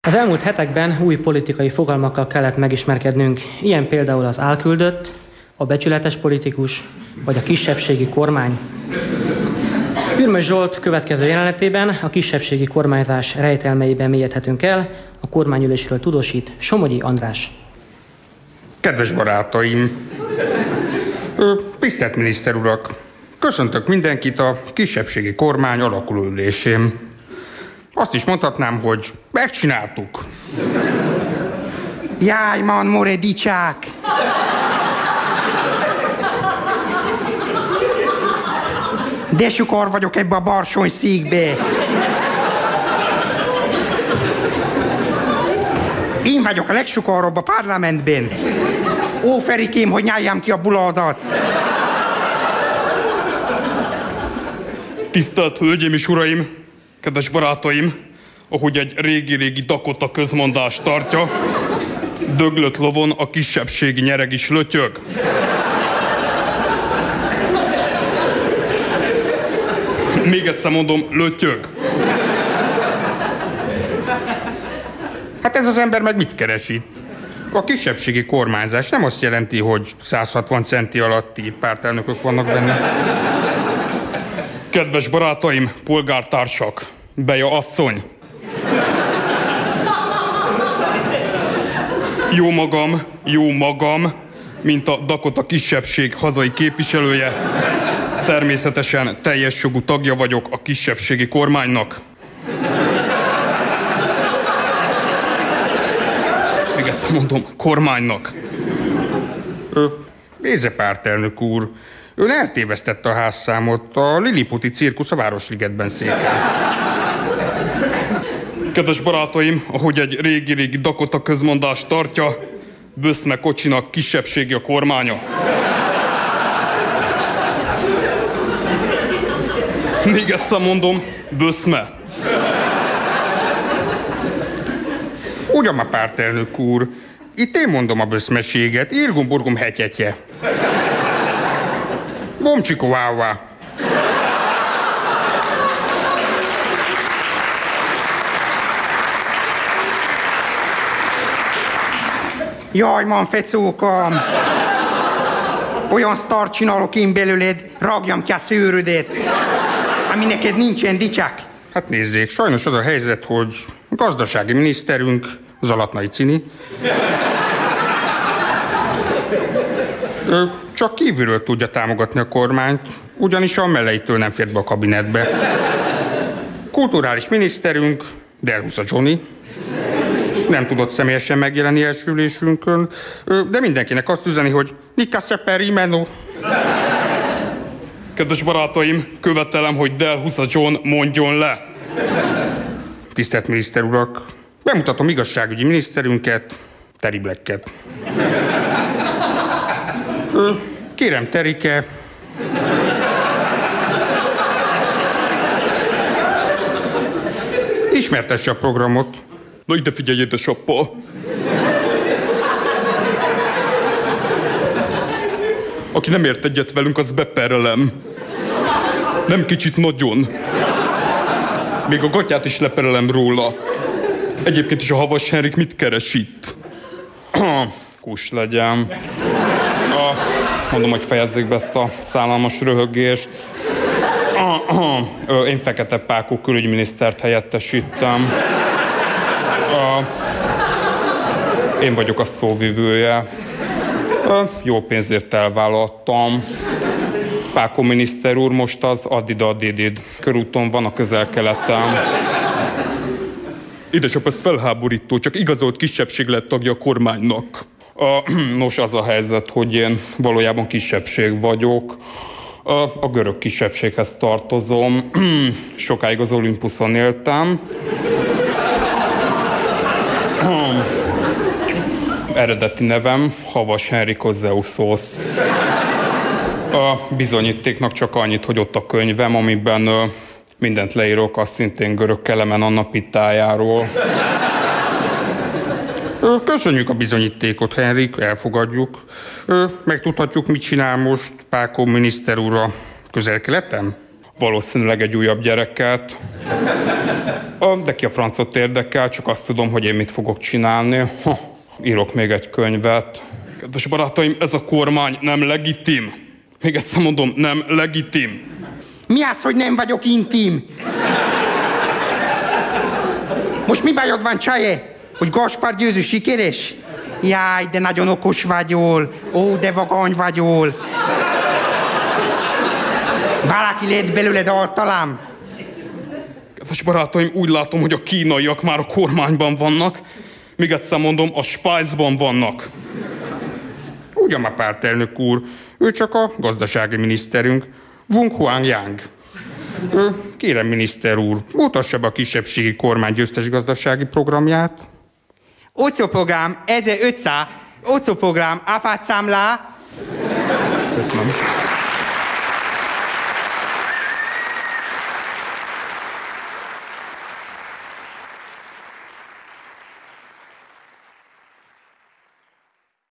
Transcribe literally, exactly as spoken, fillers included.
Az elmúlt hetekben új politikai fogalmakkal kellett megismerkednünk, ilyen például az álküldött, a becsületes politikus, vagy a kisebbségi kormány. Ürmös Zsolt következő jelenetében a kisebbségi kormányzás rejtelmeiben mélyedhetünk el, a kormányülésről tudósít Somogyi András. Kedves barátaim! Tisztelt miniszter urak! Köszöntök mindenkit a kisebbségi kormány alakuló ülésén. Azt is mondhatnám, hogy megcsináltuk. Jaj, man, more dicsák! De sukor vagyok ebbe a barsony szíkbe. Én vagyok a legsukarrabb a parlamentben. Ó, Ferikém, hogy nyáljam ki a buládat. Tisztelt Hölgyeim és Uraim, kedves barátaim, ahogy egy régi-régi Dakota közmondás tartja, döglött lovon a kisebbségi nyereg is lötyög. Még egyszer mondom, lötyög. Hát ez az ember meg mit keres itt? A kisebbségi kormányzás nem azt jelenti, hogy száz hatvan centi alatti pártelnökök vannak benne. Kedves barátaim, polgártársak, Beja asszony. Jó magam, jó magam, mint a Dakota kisebbség hazai képviselője. Természetesen teljes jogú tagja vagyok a kisebbségi kormánynak. Még egyszer mondom, kormánynak. Nézze, pártelnök úr, ön eltévesztette a házszámot, a Liliputi cirkusz a Városligetben székel. Kedves barátaim, ahogy egy régi-régi Dakota közmondás tartja, Böszme kocsinak kisebbségi a kormánya. Még egyszer mondom, Böszme. Ugyan ma, pártelnök úr, itt én mondom a böszmeséget, Irgum-burgum hetyetje. Bomcsikó áva. Jaj, man, fecókam! Olyan sztart csinálok én belőled, ragjam ki a szőrödet, ami neked nincsen, dicsák. Hát nézzék, sajnos az a helyzet, hogy a gazdasági miniszterünk, Zalatnai Cini, csak kívülről tudja támogatni a kormányt, ugyanis a meleitől nem fért be a kabinetbe. Kulturális miniszterünk, Delhusa Johnny, nem tudott személyesen megjelenni első ülésünkön, de mindenkinek azt üzeni, hogy Nika Szeperi Menó. Kedves barátaim, követelem, hogy Delhusa John mondjon le. Tisztelt miniszter urak, bemutatom igazságügyi miniszterünket, Terry Blacket. Kérem, Terike. Ismertesse a programot. Na ide figyelj, édesappa! Aki nem ért egyet velünk, az beperelem. Nem kicsit, nagyon. Még a gatyát is leperelem róla. Egyébként is a Havas Henrik mit keres itt? Kus legyen. Ah, mondom, hogy fejezzék be ezt a szállalmas röhögést. Ah, ah, én Fekete Pákó külügyminisztert helyettesítem. Ah, én vagyok a szóvivője. Ah, jó pénzért elvállaltam. Pákó miniszter úr most az Addid-Addidid körúton van a Közel-Keleten. Édesap, ez felháborító, csak igazolt kisebbség lett tagja a kormánynak. A, nos, az a helyzet, hogy én valójában kisebbség vagyok. A, a görög kisebbséghez tartozom. Sokáig az Olympuson éltem. Eredeti nevem Havas Henrikos Zeuszos. A bizonyítéknak csak annyit, hogy ott a könyvem, amiben ö, mindent leírok, az szintén görög Kelemen Anna pittájáról. Köszönjük a bizonyítékot, Henrik, elfogadjuk. Megtudhatjuk, mit csinál most Pákó miniszter úr a Közel-Keleten? Valószínűleg egy újabb gyereket. De ki a francot érdekel, csak azt tudom, hogy én mit fogok csinálni. Ha, írok még egy könyvet. Kedves barátaim, ez a kormány nem legitim. Még egyszer mondom, nem legitim. Mi az, hogy nem vagyok intim? Most mi bajod van, Csaje? Hogy Gaspár Győző sikeres? Jaj, de nagyon okos vagyol. Ó, de vagany vagyol. Valaki lett belőled altalám? Kedves barátaim, úgy látom, hogy a kínaiak már a kormányban vannak. Még egyszer mondom, a Spájzban vannak. Ugyan már pártelnök úr, ő csak a gazdasági miniszterünk, Wong Huang-yang. Kérem, miniszter úr, mutassa be a kisebbségi kormány győztes gazdasági programját. Oco program, ezerötszáz, Oco program, afátszámlá. Köszönöm.